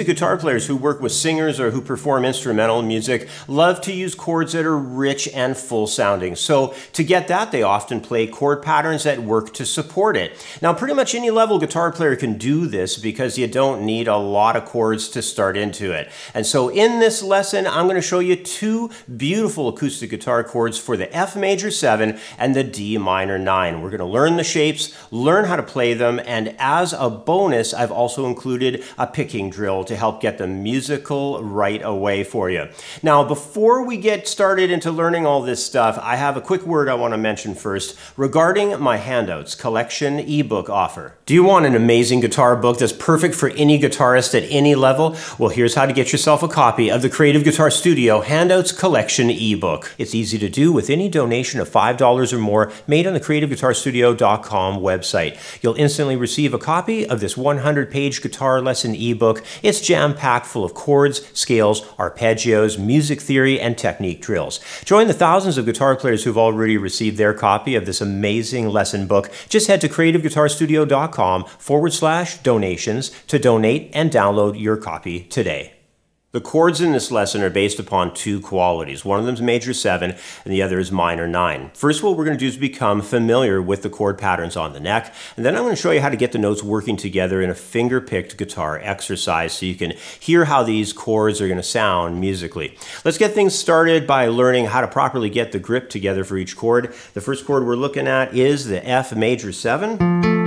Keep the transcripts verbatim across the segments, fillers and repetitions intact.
acoustic guitar players who work with singers or who perform instrumental music love to use chords that are rich and full sounding. So to get that, they often play chord patterns that work to support it. Now, pretty much any level guitar player can do this because you don't need a lot of chords to start into it. And so in this lesson, I'm going to show you two beautiful acoustic guitar chords for the F major seven and the D minor nine. We're going to learn the shapes, learn how to play them, and as a bonus, I've also included a picking drill to help get the musical right away for you. Now, before we get started into learning all this stuff, I have a quick word I want to mention first regarding my handouts collection ebook offer. Do you want an amazing guitar book that's perfect for any guitarist at any level? Well, here's how to get yourself a copy of the Creative Guitar Studio Handouts Collection ebook. It's easy to do with any donation of five dollars or more made on the creative guitar studio dot com website. You'll instantly receive a copy of this one hundred page guitar lesson ebook. It's jam-packed full of chords, scales, arpeggios, music theory, and technique drills. Join the thousands of guitar players who've already received their copy of this amazing lesson book. Just head to creative guitar studio dot com forward slash donations to donate and download your copy today. The chords in this lesson are based upon two qualities. One of them is major seven and the other is minor nine. First, what we're going to do is become familiar with the chord patterns on the neck, and then I'm going to show you how to get the notes working together in a finger-picked guitar exercise so you can hear how these chords are going to sound musically. Let's get things started by learning how to properly get the grip together for each chord. The first chord we're looking at is the F major seven.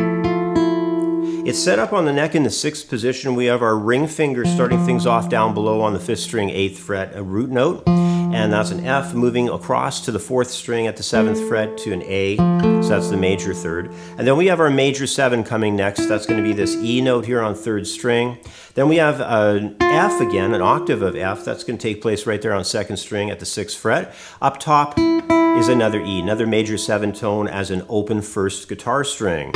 It's set up on the neck in the sixth position. We have our ring finger starting things off down below on the fifth string, eighth fret, a root note. And that's an F moving across to the fourth string at the seventh fret to an A. So that's the major third. And then we have our major seven coming next. That's going to be this E note here on third string. Then we have an F again, an octave of F. That's going to take place right there on second string at the sixth fret. Up top is another E, another major seven tone as an open first guitar string.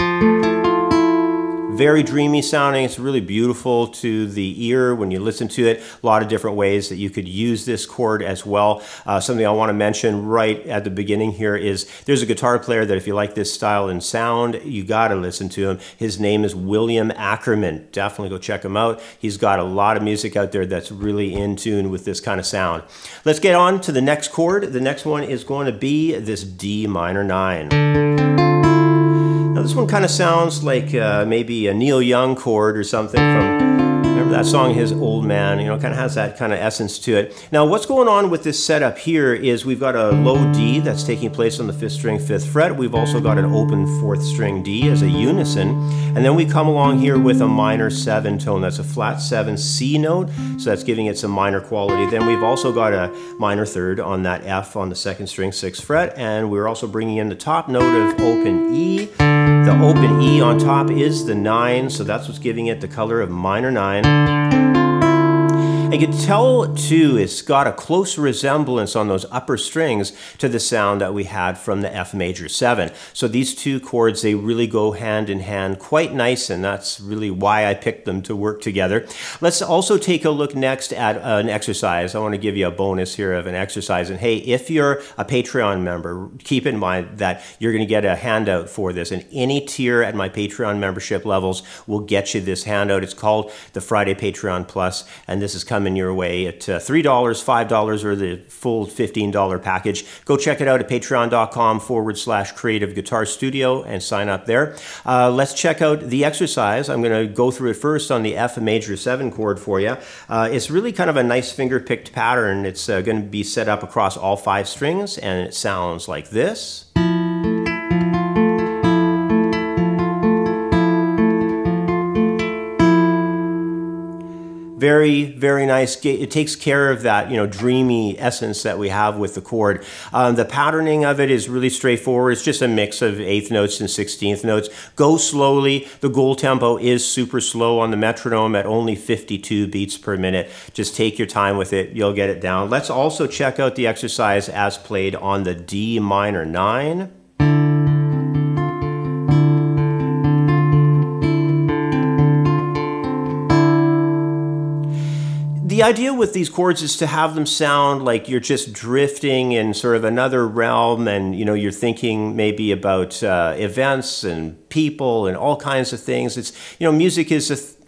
Very dreamy sounding. It's really beautiful to the ear when you listen to it. A lot of different ways that you could use this chord as well. Uh, something I want to mention right at the beginning here is there's a guitar player that if you like this style and sound, you got to listen to him. His name is William Ackerman. Definitely go check him out. He's got a lot of music out there that's really in tune with this kind of sound. Let's get on to the next chord. The next one is going to be this D minor nine. Now this one kind of sounds like uh, maybe a Neil Young chord or something from, remember that song, His Old Man, you know, kind of has that kind of essence to it. Now what's going on with this setup here is we've got a low D that's taking place on the fifth string, fifth fret. We've also got an open fourth string D as a unison. And then we come along here with a minor seven tone. That's a flat seven C note, so that's giving it some minor quality. Then we've also got a minor third on that F on the second string, sixth fret, and we're also bringing in the top note of open E. The open E on top is the nine, so that's what's giving it the color of minor nine. And you can tell too, it's got a close resemblance on those upper strings to the sound that we had from the F major seven. So these two chords, they really go hand in hand quite nice, and that's really why I picked them to work together. Let's also take a look next at an exercise. I want to give you a bonus here of an exercise. And hey, if you're a Patreon member, keep in mind that you're going to get a handout for this, and any tier at my Patreon membership levels will get you this handout. It's called the Friday Patreon Plus, and this is coming in your way at uh, three dollars, five dollars, or the full fifteen dollar package. Go check it out at patreon dot com forward slash creative guitar studio and sign up there. Uh, let's check out the exercise. I'm going to go through it first on the F major seven chord for you. Uh, it's really kind of a nice finger-picked pattern. It's uh, going to be set up across all five strings, and it sounds like this. Very, very nice. It takes care of that, you know, dreamy essence that we have with the chord. Um, the patterning of it is really straightforward. It's just a mix of eighth notes and sixteenth notes. Go slowly. The goal tempo is super slow on the metronome at only fifty-two beats per minute. Just take your time with it. You'll get it down. Let's also check out the exercise as played on the D minor nine. The idea with these chords is to have them sound like you're just drifting in sort of another realm, and you know, you're thinking maybe about uh, events and people and all kinds of things. It's, you know, music is a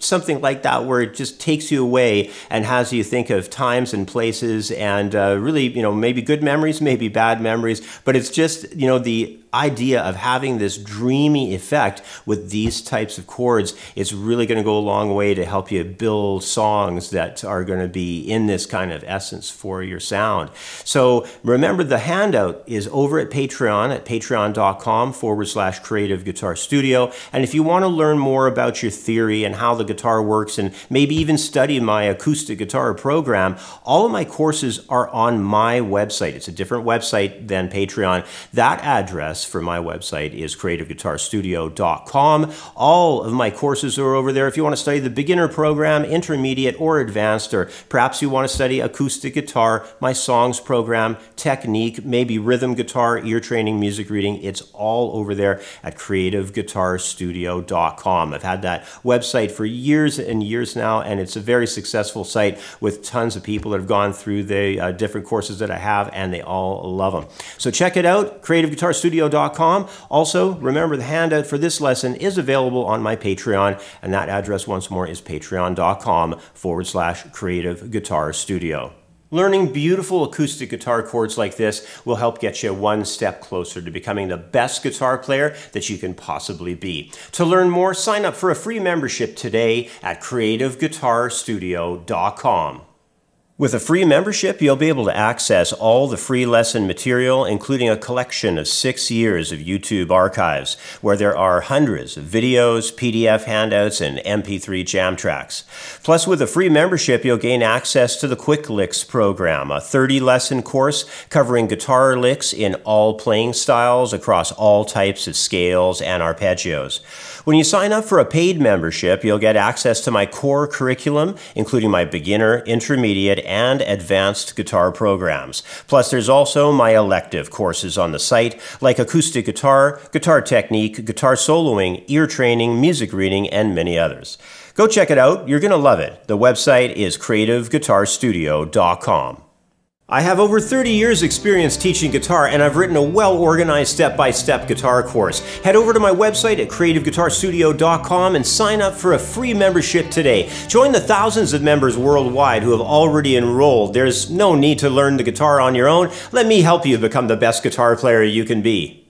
something like that where it just takes you away and has you think of times and places and uh, really, you know, maybe good memories, maybe bad memories, but it's just, you know, the idea of having this dreamy effect with these types of chords is really going to go a long way to help you build songs that are going to be in this kind of essence for your sound. So remember, the handout is over at Patreon at patreon.com forward slash creative guitar studio. And if you want to learn more about your theory and how the guitar works and maybe even study my acoustic guitar program, all of my courses are on my website. It's a different website than Patreon. That address for my website is creative guitar studio dot com. All of my courses are over there. If you want to study the beginner program, intermediate, or advanced, or perhaps you want to study acoustic guitar, my songs program, technique, maybe rhythm guitar, ear training, music reading, it's all over there at creative guitar studio dot com. I've had that website for years and years now, and it's a very successful site with tons of people that have gone through the uh, different courses that I have, and they all love them. So check it out, creative guitar studio dot com. Also, remember, the handout for this lesson is available on my Patreon, and that address once more is patreon.com forward slash creative guitar studio. Learning beautiful acoustic guitar chords like this will help get you one step closer to becoming the best guitar player that you can possibly be. To learn more, sign up for a free membership today at creative guitar studio dot com. With a free membership, you'll be able to access all the free lesson material, including a collection of six years of YouTube archives, where there are hundreds of videos, P D F handouts, and M P three jam tracks. Plus, with a free membership, you'll gain access to the Quick Licks program, a thirty lesson course covering guitar licks in all playing styles across all types of scales and arpeggios. When you sign up for a paid membership, you'll get access to my core curriculum, including my beginner, intermediate, and advanced guitar programs. Plus, there's also my elective courses on the site, like acoustic guitar, guitar technique, guitar soloing, ear training, music reading, and many others. Go check it out. You're going to love it. The website is creative guitar studio dot com. I have over thirty years experience teaching guitar, and I've written a well-organized step-by-step guitar course. Head over to my website at creative guitar studio dot com and sign up for a free membership today. Join the thousands of members worldwide who have already enrolled. There's no need to learn the guitar on your own. Let me help you become the best guitar player you can be.